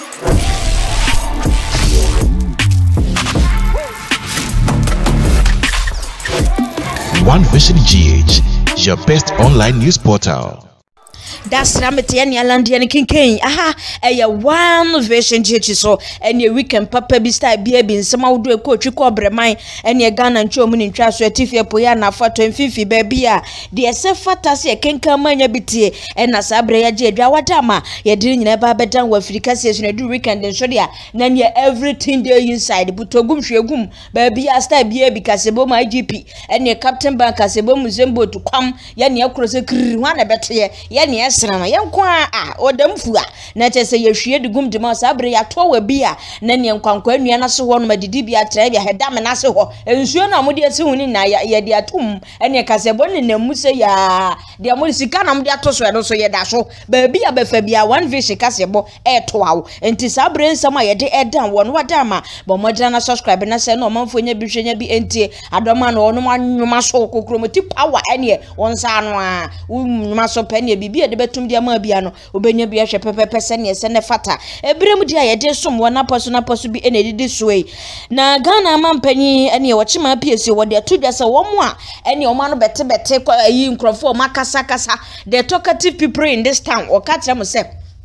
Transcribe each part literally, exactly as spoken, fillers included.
One Vision G H, your best online news portal. That's Rametian Yalandian King. Aha, a One Vision G H so and your weekend papa be style baby some out do a coach you call Bremai and your gun and chomin in trash with Tiffy Poyana for twenty baby. The self fantasy can come on your bitty and as Abrea J. Drawatama, you're doing never better with Fricasses and do weekend and shodia. Then you everything there inside, but to gum shagum, baby, I style baby because a bomb I G P and your Captain Bank as a bomb Zimbo to come, Yan across a one a better Yan yes, young qua or them fua. Net say you share the gum de Mas Abrea tower beer, then young conquer Yana so one my dibia trevia had damn and asso, and soon I'm with your soon in Naya, dear tomb, and your Casabon in the Musea, dear Musicanam diatos, and also your dasho, baby a befabia, one vision casabo, air twelve, and Tisabre some I did down one what dama, but Modana subscribe and I say no man for your vision be empty. I don't man or no one you must so chromatic power any one san um maso penny be the betum dia mabiano, Ubenya be a shepherd person, yes, and a fata. A bremudia, did some one person supposed to be ended this way. Na Ghana man penny, and you watch my P S C, what they are two just a one more, and your man better better in Crawford, Macasacasa, the talkative people in this town, or catch them say.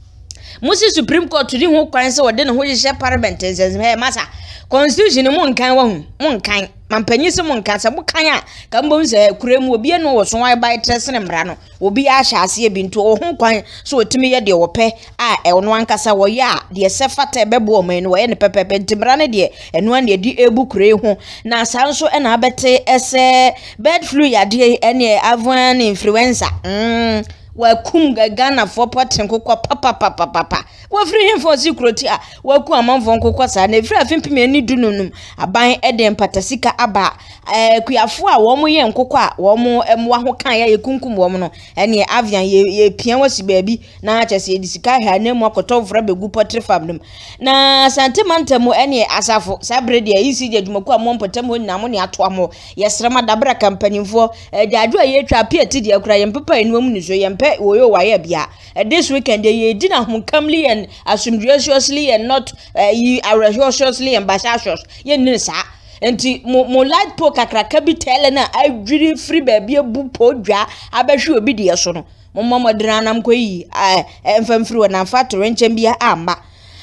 Musi Supreme Court to the who crimes or then who is a parliament as her massa. Constitution one kind one kind. Man penny someone can some kaya. Gambos a cream will be a no so I buy Tresson and Brano. Will be a chassis been to a home coin. So to me a dear pay. I on one casa wa ya. Dear Sefate bebo men were any pepper timbrana dear. And one year dear book home. Now Sanso and Abete as a bed flu ya dear any avan influenza. Hm. Well, Kumga Ghana for pot and cocoa papa papa papa. Well, free him for secret. Well, come on from Cocosa and if I think me any dunum. I buy Eden Patasika Abba. Eh, Kuafua, one more and cocoa, one more and one kind of kunkum woman. And ye avian ye pianwasi baby. Now just ye disika her name walk out of Rabbi Gupotri Fabnum. Na Santimantamo any asafo Sabredi easy Jumaka Mompotemo Namoni Atuamo. Yes, Rama Dabra campaign for a Jadua ye trapia to the crying papa in woman is yam. B zero Y bia. This weekend they did not comely and assume graciously and not uh, you are graciously and bashashos. Ye nisa. And mo light poker crackabi telena I really free baby a boop podra. I bet you be dear son. Mamma dranam quay. I am from through and I'm fat to wrench and be a amba.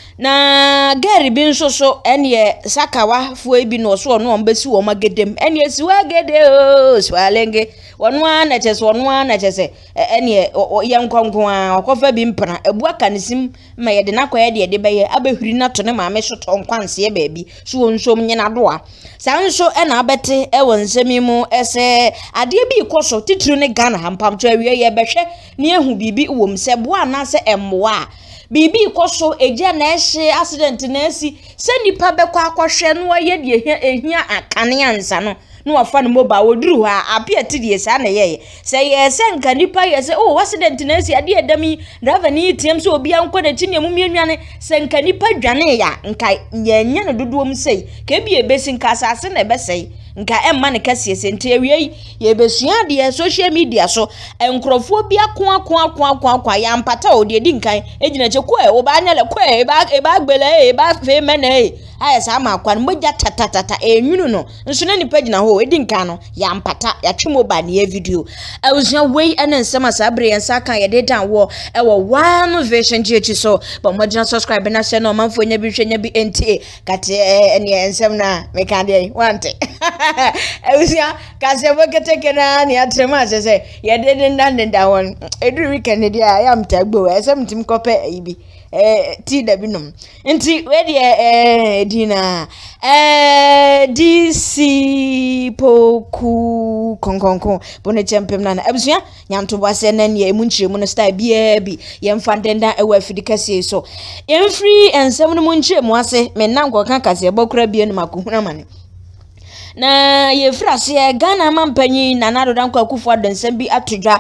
Na Gary bin so so enye Sakawa fue bi no so no mbesi wo magedem enye siwa gede o swalenge wonwa na chese wonwa na chese enye yankwankwa akofa bi mpana ebu aka nisim ma yede na kwa yede de beye abehuri na to ne ma me so tonkwanse baabi so wonsom nyina doa sanso e na abete e wonsemi mu ese ade bi ikoso titru ne Ghana hampam to awie ye behwe ne ehu bibi wom se bo anase emmoa Bibi koso eja na ehye accident na asi se nipa bekwa akwhwe no ye de ehia akane ansa no no afa no mobile oduru ha apia ti de sa na ye se ye se nka nipa ye se oh accident na asi ade edami driver ni tiem so obi anko na chi ne mu mianwane se nka nipa dwane ya nka ye nya no dodoom sei ka bi ebesi nka asase na ebesei nka emma ne kase sente awie ye besua de social media so enkrofo bia ko ako ako ako ako ya mpata o de di nkan ejina che ko e wo ba nya le ko e ba e ba gbele e ba fe mena e aya sa ma kwa no ja tatatata enwunu no nso na nipa gina ho edi nkan no ya mpata ya twemo ba ne video awusua wei ene nsema sabre yensa kan ye de dan wo e wo One Vision G H so but mo gina subscribe na share no manfo nya bi hwenya bi ente kate ene nsem na me kan de wante Eusia, Casabo Catekana, Niatrema say, ye didn't land that one. Every weekend, I am taboo, as some Tim Copper, Eby, eh, T. Dabinum. And T. Ready, eh, Dina, eh, D C Poku, Concon, Bonnet Champion, Eusia, Yam to was and then ye Munchi, Monaster, B A B, Yam Fandenda, away for the Cassie. So, in free and seven Munchi, Moise, men now go Cancas, a Bocrabian Macuna money. Na ye frase Ghana mampanyi na nado danko akufo adansan bi atodwa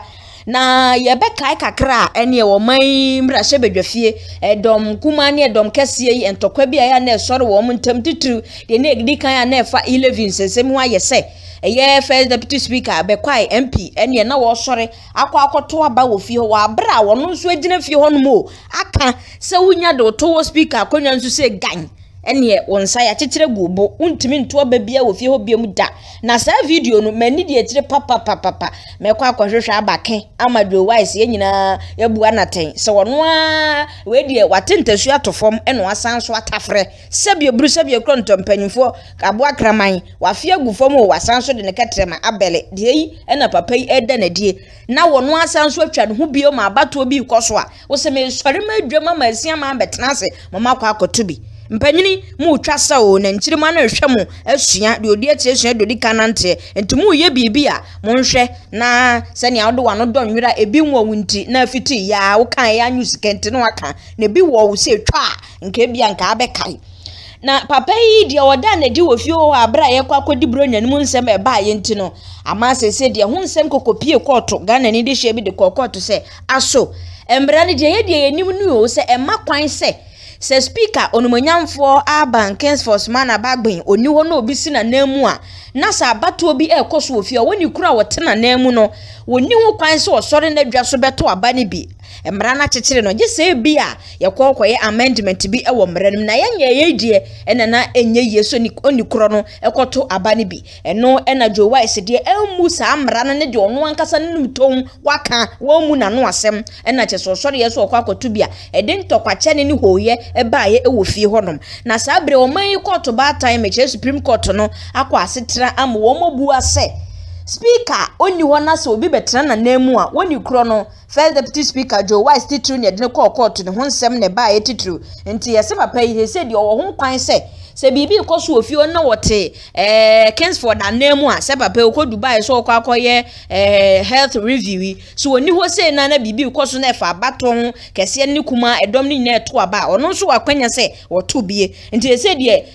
na yebekai kakra ene wo man mrahye bedwafie edom kuma ne edom kese yi entokwa bia ya na sori wo ntam titru de na egidi kan ya na efa E-LEVY nsensem ho ayese eye first deputy speaker bekwai M P ene na wo sori akwa akoto aba wo fie ho wa bra wo no so agina fie ho no mo aka se wunya de to wo speaker akonya nso se gan ene wonsa ya kekere gubo untimi nto ba bia wo fie ho bia mu da na sa video no mani de etire papa papa papa mekwa akwahwehwe abake amado wise ye nyina yabu anaten se wono a we de watentesu atofom eno asanso atafre sebie bru sebie kronto mpanyimfo abo akraman wa fie gufom wo wasanso de ne katrema abele de yi ena papa yi eda na die na wono asanso atwa ne ho bio ma abato bi koso a wo se me sori ma adwama ma asia ma betenase mama kwa akotobi mpanyini mu twasa o na nkyirima na hwe mu asua de odi atiesua de odi kanante ntumu ye bibia mo nhwe na sene a wo wano donwira ebi nwo wunti na afiti ya wo kan ya news kente no aka na bi wo wo se twa nke bia nka abekai na papa yi de oda na di wo fie wo abra ye kwa kodi bronya ni mu nsem e ba ye ntino ama sese de ho nsem kokopie koto Ghana ni de hye bi de kokoto se aso embra ne de ye de ye nim nu o se emma kwan se se speaker onumonyamfo aban kens force man abagbin oni ho na obi si na namu a na sa abato obi ekoso ofie woni kura wotena namu no woni ho kwan se osore na dwa so beto aba ne bi emra na kekere no je se bi a ye kokoye amendment bi e wo mranum na yenye yedie ena na enye yeso ni oni kuro no ekoto aba ne bi eno ena B zero D Y se de emu sa amra na ne de ono ankasa num tom waka wo mu na no asem ena che so sore yeso okwa akoto bi a ede ntokwache ne ni hoye eba ye ewo fie honom na sa bre o man court ba time che Supreme Court no akwa asetera am wo mobu ase speaker oni wona so obi betra na namu a woni kro no first deputy speaker B zero D Y titru ne de call court ne ho nsem ne ba ye titru enti yese papa yi se de wo ho kwan se se bibi koso ofio na wote eh Kingsford na namu a se papa ko Dubai so kwa akoye eh health review so oni ho se na na bibi koso na fa baton kese ni kuma edom ni na eto aba ono so wakwanya se woto bie enti yese de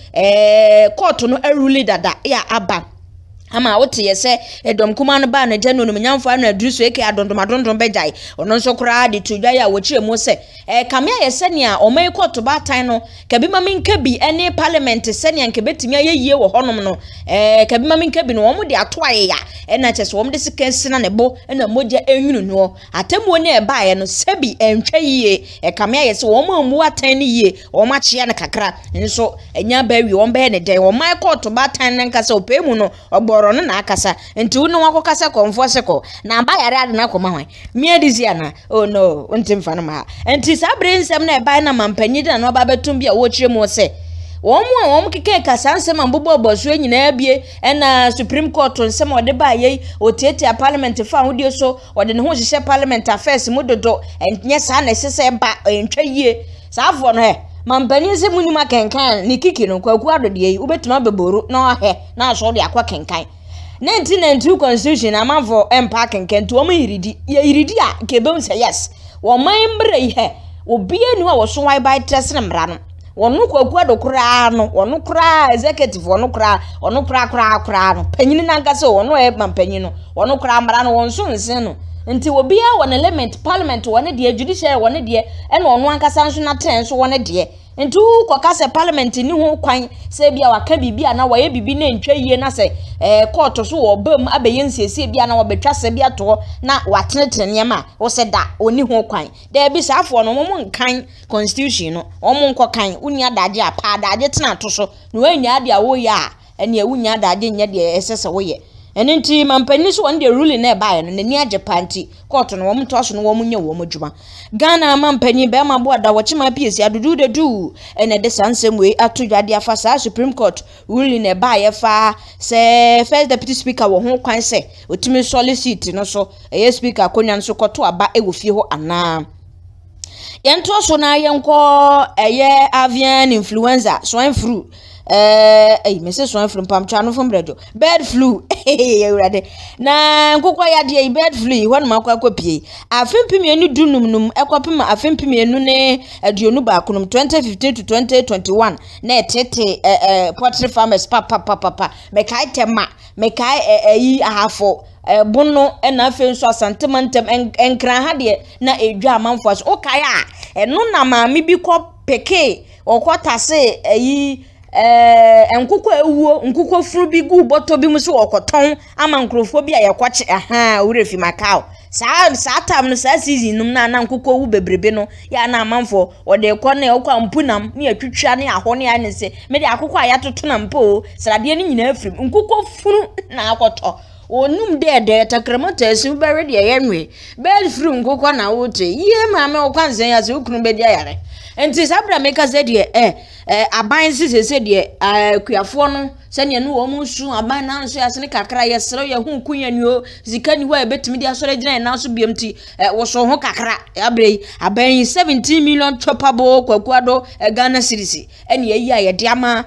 eh court no arule dada ya aba ama wote yese edom kuma no ba na gya no nyamfo na adruso eke adondom adondom bejai ono nso kura de tudwa ya wochire mu se eh kamia yese ne a omai court ba tan no kabi mami nkabi ene parliament se ne nke betimi ayeye wo honom no eh kabi mami nkabi no omo de atoaye ya ena chese omo de sikensi na ne bo ena moja enwunu no atemu ne e ba ye no sebi entwa yiye e kamia yese omo amu atan ne yiye omo achia ne kakra nso enya ba wi omo be ne den omai court ba tan ne nkasa opemu no ogbo no na akasa nti unu wakokasa konfo seko na ba yare ade na koma hwan miadizia na oh no untim fa no ma nti sabre nsem na e bai na mampanyi de na no ba betum bia wo kire mu se wo mu a wo keke kasa nsem ambobo oboso nyina abie na Supreme Court nsem ode ba ye otieti parliament fa hodie so ode ne ho hihye parliament affairs mu dodo enye sa na sese ba entwa yie saafo no he mampanyi se munni makenkan ni kiki no kwaku adode yi ubetuma beboru na he na so de akwa kenkan nineteen ninety-two constitution amafo empa kenkan to omo hiridi ye hiridi a kebe say yes wo man mbre ihe obi enu a wo so wai by tres na mra no wonu kwaku adokura no wonu kura executive wonu kura wonu kura kura kura no panyini na nkase wonu e mampanyi no wonu kura mra no wonso nsen no nti obi a won element parliament won de judiciary won de e na onu ankasa nso na ten so won de ntu kokase parliament ni ho kwan se bia waka bibia na waye bibi na ntwa yie na se eh court so wo bam abeye nsiesie bia na wobetwa se bia to na watenetene nyama wo se da oni ho kwan da bi safo no mo nkan constitution no omo nkokan uni adaje apa adaje tena to so no anya ade a wo ya ene awunya adaje nya de esese wo ye ene nti mampani so won de ruling na ba no nani age panti court no wom to so no wom nya wom djuma Ghana mampani be ma bo da wochima P S adudu de du ene de sansem we atodwade afasa Supreme Court ruling na ba ye fa se first deputy speaker wo ho kwan se otimi solicit no so eye speaker konwan so koto aba e wo fie ho ana yento so na yenko eye avian influenza swine flu eh eh me se so from pam cha no from bredo bird flu eh urade na nkokwa ya de bird flu ho na makwa kopie afempim enu dunum num ekopem afempim enu ne aduonu ba kunum twenty fifteen to twenty twenty-one na etete eh poultry farmers papa papa papa me kai tema me kai eh yi ahafo bono na afen so asantemantem enkran ha de na edwa amanfo so okay a eno na maami bi ko peke okotase eyi eh enkukọ ewuo nkukọ furu bi gu boto bi mu so okoton ama nkrofo bi ayekwache aha urefi makao saa saa tam no saa season num na na nkukọ wu bebrebe no ya na amanfo ode kọ na okwa mpunam ne atwitwa ne aho ne anese me de akukọ ayatoto na mpo srade ne nyina afrim nkukọ furu na akoto onum de de takremata esi ubere de yenwe bel furu nkukọ na wote ye maame okwanzen ya se ukunu be de ayare enti sabra meka ze de eh eh aban sisese de akuafo no se ne no wo musu aban na nso ya se ne kakra ye sero ye hu kunya ni o zika ni wa betimi de asore gina na so biamti wo so ho kakra abrei aban seventeen million chopable kwakuado Ghana cedis ene yi a ye de ama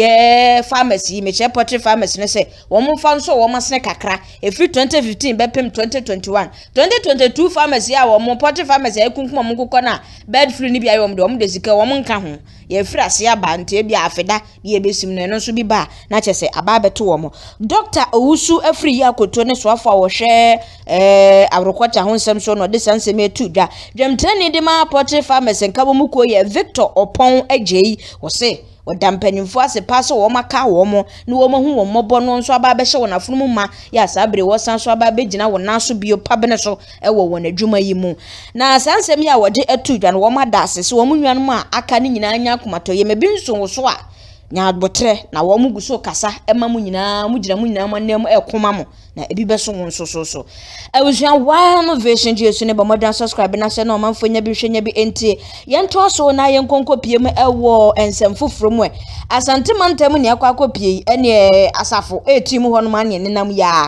ye pharmacy me che poultry pharmacy ne se wo mo fa nso wo masne kakra e free twenty fifteen bepem twenty twenty-one twenty twenty-two pharmacy a wo mo poultry pharmacy e kunkum mo kokọ na bird flu ni bia yo mo de mo de zika wo mo nka ho ye free ase aba nte bia afeda de ye besim no no so bi ba na chese aba beto wo mo doctor owusu afri ya koto ne so afa wo hwe eh abrokota ho nsem so no de sansem etu da dwemtani de ma poultry pharmacy nka bo mu ko ye Victor Opon agei wo se odampanimfo ase paso wo maka wo mo ne wo mahu wo mobo no nso aba be hye wo nafunu ma ya sabre wo san so aba be gina wo naso bio pabene so e wo wo nadwuma yi mu na sansem ya wo de etu dwan wo ma dase se wo munwan mu a aka ne nyina anya komato ye mebi nso wo so a nya botre na wo mugu so kasa ema mu nyina mu gina mu nyina manam e koma mo na ebi be so nso so so awusia one version jesu ne ba modern subscribe na se na o manfo nya bi hwenya bi enti ye nto so na ye nkonko piem ewo ensem foforo mu asante mantam ne akwa akopie ene asafo etim ho no man ne nenam ya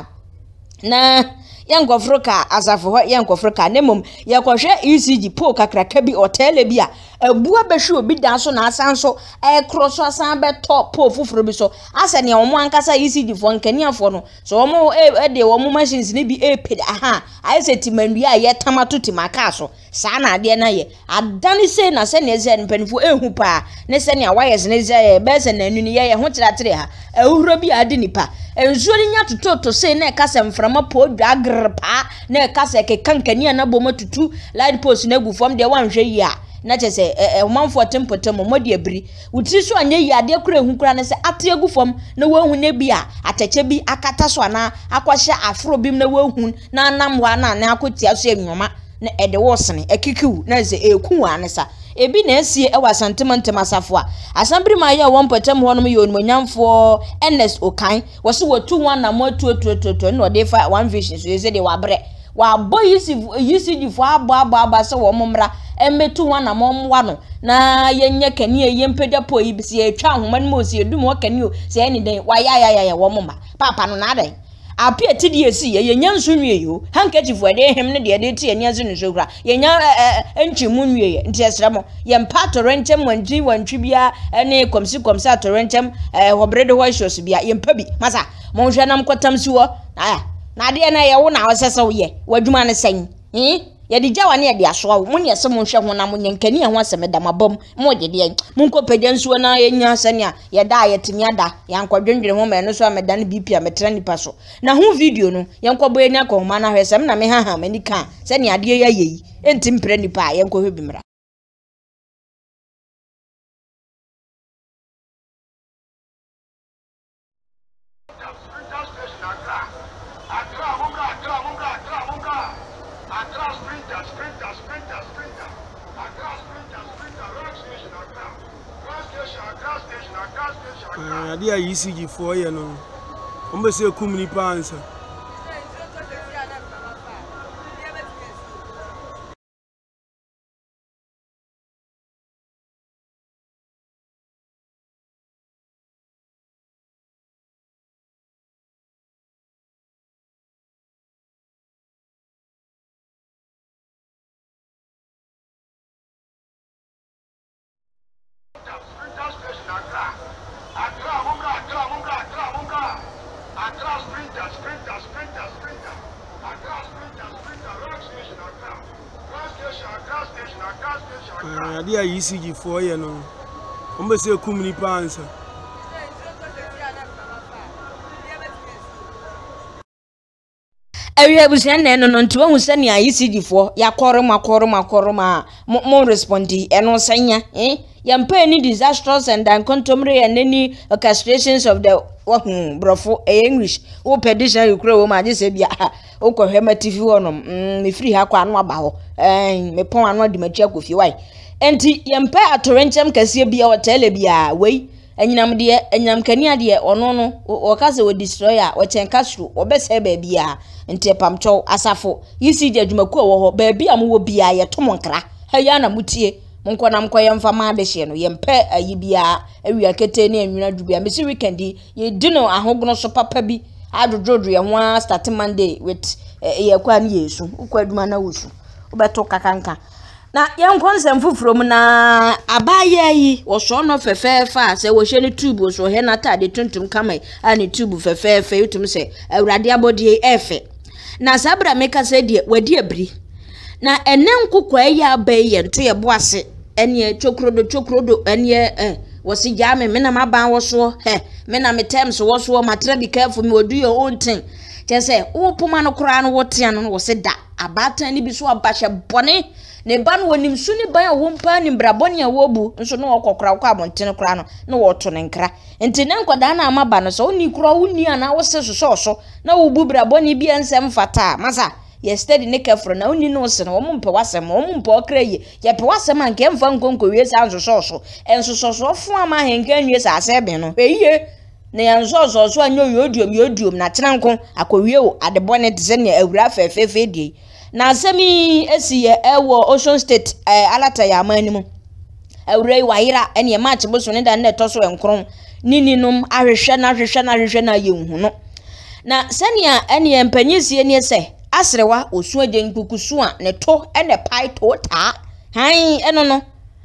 na yankofro ka asafo ho yankofro ka nemom yakohwe E C G po kakraka bi hotel bi a abua behwe obi dan so na asan so e cross asan be top po foforo bi so ase ne omo ankasa E C G fo nkaniafo no so omo e de omo machines ne bi e ped aha aise timandua ye tamato timaka so saa na ade na ye adane se na se ne ze npanifo ehu pa ne se ne wires ne ze be se na anu ne ye ho kiratere ha ehuro bi ade nipa ensuo ni nya tototo se na kasa mframa po dwagrpa na kasa ke kankani na bomo tutu light post na gu fom de wanhwe yi a na chese eh omanfo tempotem modi abiri wutiri so anye yi ade kura hu kura na se ate agu fom na wahu na bi a atache bi akata so ana akwahye afro bim na wahu na anam wa na na akotia so enwoma na ede wosene ekikiwu na ze eku wa ne sa ebi na esie e wasantementem asafo a asambri ma ye won potem ho no ye onmonyamfo ns okan wo se wotu wan na motu otu otu no de fa one vision so ye se de wabre wa boy yisi difo abo abo aba se wo momra emetu wan na momwa no na yenye kani ye mpeda po yi bisi etwa ahoma no mo si edum wo kani o se eni den wa ya ya ya wo momma papa no na den apia ti die si ye nya nso nwie yo handkerchief we de hem ne de de ti anya nso nso kra ye nya enchi mu nwie ye nti esramo ye mpa torrentem wanji wantwi bia ene komsi komsa torrentem eh hobrede ho shows bia ye mpa bi masa mo hwe nam kwatam si wo aya na de na ye wo na wosese wo ye wadwuma ne sen eh ye di jawa ne ye de aso wo mo ne se mo hwe ho na mo nyenkani ho asem da mabom mo de de mo nko pagya nso na ye nya sane a ye da ye timi ada ya nkwadwendwere ho ma no so ameda ne B P a metra nipa so na ho video no ye nkobo ye nya ko ma na hwesem na me ha ha mani ka sane ade ye yeyi enti mpre nipa ye nko hwe bimra ade a E C G for ye no ombe se kum ni pa ansa Accra, ade a E C G four ye no ombe se kum ni pa ansa Ewi abusia na eno no nti wahu se ne E C G four ya koroma koroma koroma mo respondi eno sanya eh ya mpa ni disastrous and uncontrollable and any orchestrations of the wahu brofo English wo petition you kro wo ma je se bia wo ko hwema T V wono me free ha kwa no aba ho eh me pon anu de machi akofi wai enti ya mpa atorenchem kase bia wo tele bia wei enyinam de enyinam kani ade ono no wo kase wo destroyer wo chenka suru wo bese ba bia enti pamcho asafo yisi de adwumaku wo ho ba bia mo wo bia ye to monkra ha ya na mutie monko na mko yemfa ma de hye no yempe ayi bia awia kete ne anwina dubia mesi weekend ye dino ahogono so papa bi adododro ye ho start Monday with ye kwa ne yesu ukwa adwuma na wosu ubeto kakanka na yenkon nsem fufuro mu na abaye yi wo so no fefefa se wo hye ne tube so he na tade tuntum kamai ani tube fefefa yutum se awurade abodi efe na sabra meka se de wadi abri na ene nkokwa ya abaye nto ye boase ene chokrodo chokrodo ene eh wosi jame me na maban wo so he me na me terms wo so matra be careful me odu your own thing tese wo poma no kra no wote no wo se da abatan ni bi so abahye bone ne ban wonim su ni ban wo mpa ni brabone a wobu nso no okokra kwa abonten kra no no woto ne nkra enti ne nkoda na amaba no so oni kra woni ana wo se so so na wo bu brabone bi ensem fata masa ye steady ne kafro na oni no se no wo mpa wasem wo mpa okra ye ye pe wasem anke mfa nkonko wie sa nso so so enso so so fu ama henka nwie sa ase be no eyiye na yanzo so so anyo yodium yodium na tenanko akowie wo adebone tse ne awura fefefe die na semi esiye ewo Ocean State eh, alata ya manimu awura wayira ene ye match bo so ne da na toso enkron nininum ahwehwe na ahwehwe na ahwehwe na yehu no na senia ene ye mpanyisie ne se asrewa osu ade nkukusu a ne to ene pai to ta han eno no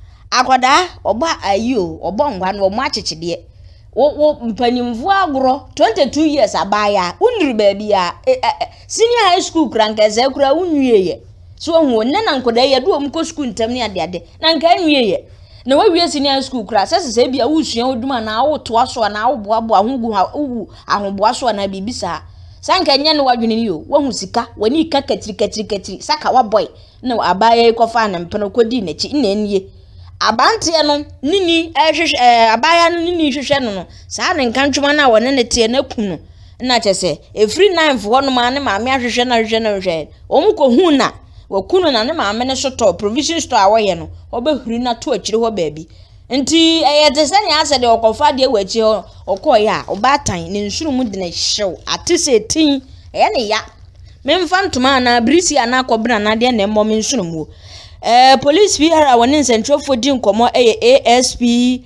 akoda oba ayo obo ngwa no mo achechede wo wo mpanyimvu agro twenty-two years abaya unri baabia senior high school krankeze kura unwieye so hu ne na nkoda ye do omko school ntam ne ade ade na nka nwieye na wawie senior high school kra sese se bia wusua oduma na awoto aso na awoboabo ahogu awu ahoboaso na bibisa sanka nya ne wadwene ni yo wahu sika wani ka katiri katiri katiri Sakawa boy no abaya kofa na mpeno kodi na chi na enie abante no nini ehwehwe abaya no nini hwehwe no no saa ne nkantwuma na wone ne tie na kunu na chese every nine fo no ma ne maame ahwehwe na hwehwe na hwehwe omko hu na wakunu na ne maame ne soto provision store awoye no obehuri na to akire ho baabi nti eyete se ne ase de okofa de wachi ho okoye a obatan ne nsuru mu de ne hyew atise tin eye ne ya memfa ntoma na brisi ana kobra na de ne mmom nsuru mu eh police P R woni centrofo di nkomo eh A S P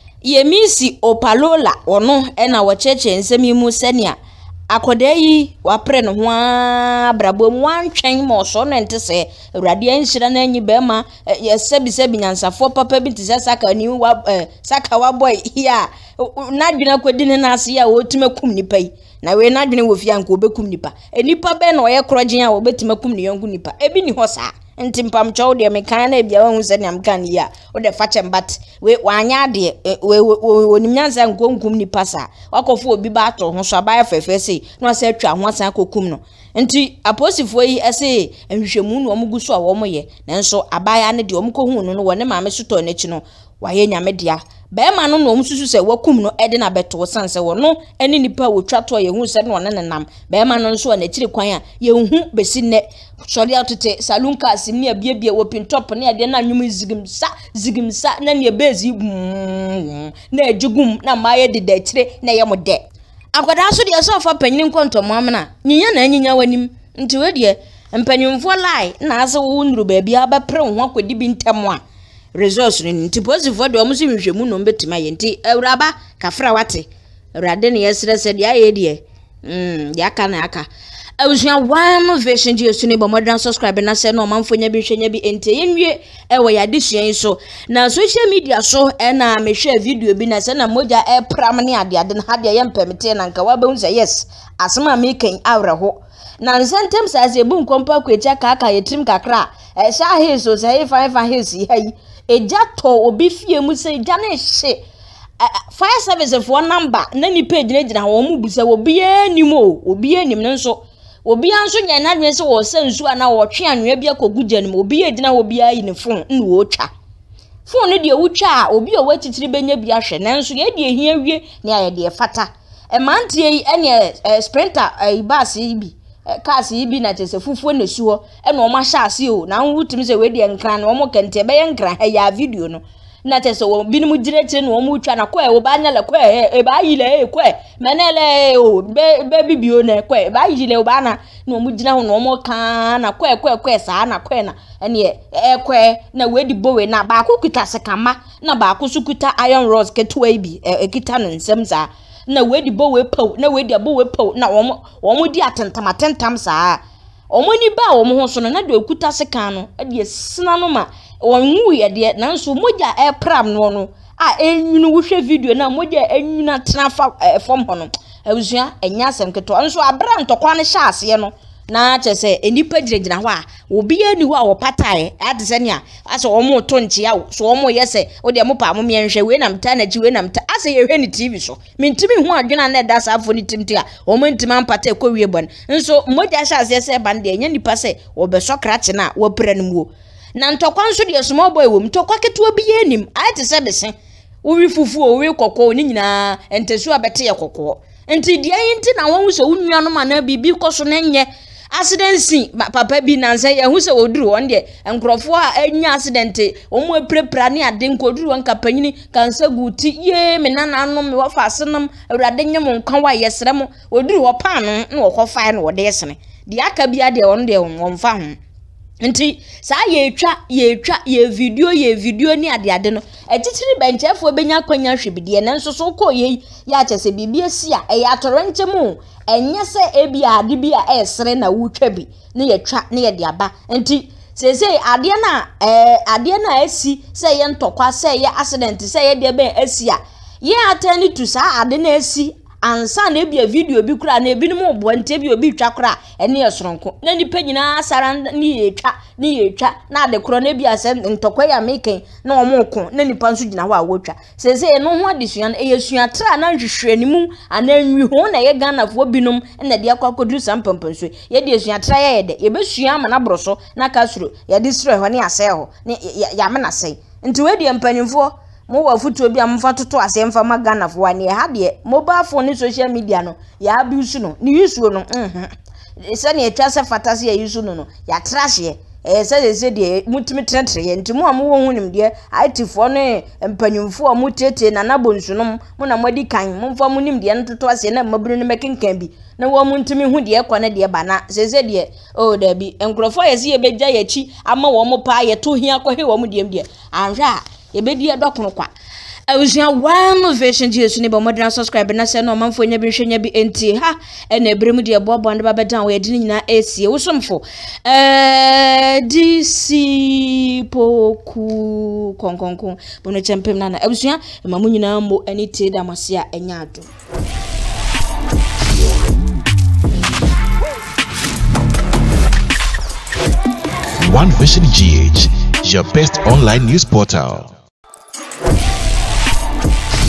Yemisi Opalola ono ena wacheche nsemi mu senia akoda yi wapre no ho abrabo mu antwen mo so no ntese awrade anhyira na anyi be ma yesebi sebi nyansafo papa bi ntese saka ni wa Sakawa boy ya na dwena kwedi ne na ase ya wotume kum nipa yi na we na dwene wo fia nko obekum nipa enipa be na oye krogyen a obetume kum ne yonku nipa ebi ni ho sa nti mpamcho de mekan na bia wahu se ne amkan ya o de fache mbat we wanya de we onimnyanza nkonkum ni pasa wakofo obi ba to ho so abaya fefe sei no ase atwa ho asan kokum no nti aposifo yi ase enhwehwemu no omuguso a wo moye nanso abaya ne de omkohu no no wone maame soto n'achi no waye nyame dia bema no no omsusu se wakum no ede na beto sanse wo no ene nipa wotwa to ye hu se no ne nenam bema no nso na chiri kwan a ye hu besi ne sori atote salon cars ni abiebie wo pintop ne ade na nwum zigimsa zigimsa na ne bezi na ejugum na maye de da chire na ye mo de akwada so de so fa panyin nkontomo amna nyinya na anyinya wanim nti we de mpanyimfo lai na ase wo nuru ba bia ba pre ho akwadi bi ntam a resource ni nti positive de omusi nhwehwemu no betima ye nti awuraba kafra wate awurade ne yesere se de aye de mm ya ka na aka awusua one version je suni bo modern subscribe na se no manfonya bi hwenya bi ente yenwie ewo ya de suan so na social media so e na mehwe video bi na se na moja e pram ne ade ade na hade ye mpemete na nka wa be unse yes asema me kan awreho na nsentem sa se bu nkompa kwecha ka aka yetrim kakra e sha heso se he fa fa hesi hayi eja to obi fie mu se eja na hye fire service for number na ni page na gina wo mu busa obi anim o obi anim nso obi anso nya na dwen se wo sansu ana wo twe anwea bia koguja nim obi agina obi ayi ne phone na wo twa phone ne de wo twa obi o watitiri benya bia hwe nanso ye de ehia wie ne aye de fata e mantie yi ene sprinter e bus yi bi cars yi bi na tese fufuo na suo e na o ma sha ase o na wutumi se we de nkran na o mo kente be ye nkran ha ya video no na tese wo binimu direct no mo twa na kwa e wo ba nya le kwa e ba yi le e kwa menele o be be bibio na kwa e ba yi le wo ba na no mo gina ho no mo kan na kwa kwa kwa sa na kwa na ene e kwa na we di bowe na ba ku kita sekama na ba ku sukuta iron rods ketua bi e kita no nsem za na we di bowe pau na we di bowe pau na wo mo wo mo di atentam atentam sa wo mo ni ba wo mo ho so no na de okuta seka no e de sina no ma wonwu ye de nanso moja e pram no no a enwunu wo hwe video na moja enwuna tena fa fom ho no abusua enya asem keto nso abra ntokwa ne sha ase no na chese enipa giregyina ho a obi ani ho a wo patae ade se ne a ase wo mo to nchia wo so wo mo yese wo de mo pa mo mienhwe we na mta na ji we na mta ase ye hwe ni T V so mintimi ho adwena na da sa afo ni timti a wo mo ntima mpata ekọ wie bon nso moja sha ase se bande enya nipa se wo be so krache na wo pra nmu na ntokwa nso de small boy wo mtokwa keto obi anim ayete se bese wo wi fufu o wi kokko ni nyina entesu abete ye kokko enti de yinti na won so wunua no ma na bibi koso na nye accident papa bi na nse ye hu se oduru won de enkrofo a anya accident omo aprepra ne ade nkoduru won kapanyini kansa guti ye me na na no me wafa asenam awrade nyem nkan wa yesrem oduru wo pan no na wo kofa na wo de yesene de aka bia de won de won fa ho nti sa ye twa ye twa ye video ye video ni ade ade no etitiri benchefo benya kwanya hwebide na nso so ko ye ya chese bibia si a e ya torenche mu enye se ebi ade bi a esre na wutwa bi ne ye twa ne ye de aba nti sese ade na eh ade na asi se ye ntokwa se ye accident se ye de ben asi a ye atani to sa ade na asi ansa na ebia video bi kura na ebi no bo nte bi obi twa kura ene yesronko na nipa nyina asara ni yetwa ni yetwa na de kura na ebia asem ntokwa ya meken na omoko na nipa nso gina ho a wotwa sese no ho adesua na eyesua tra na hwehwe ni mu ananwi ho na ye Ghana fo binom na de akwa kodu sampampanso ye de esua tra ye de ye besua ma na broso na kasuro ye de sro ho ne ase ho ne ya me na sei nti we de mpanyimfo mo wa futu obi amfa toto ase mfa magana fo ane ha de mobile phone ni social media no ya abuse no ni use no mhm se ne etwa se fatase ya use no no ya trash ye eh se se de mutimi tretre ye ntimo am wo hunim de itifo no empanyumfo am tete na na bonsu no mo na modi kan mo mfa mo nim de ntoto ase na maburu no mekenkan bi na wo mo ntimi hu de ekọ na de bana se se de oh da bi enkrofo ye se ye beja ye chi ama wo mo pa ye to hia kọ he wo mo de de anhwa ebedi edokun kwa awusia one version Jesus ni ba modern subscribe na se no manfo nya bi hwenya bi enti ha ena ebremu de bobo ndo ba bedan we de nyina esie wosomfo eh dc poku konkonko bono chempem na na awusia mamu nyina mbo eni te da masia enya ado One Vision G H, your best online news portal.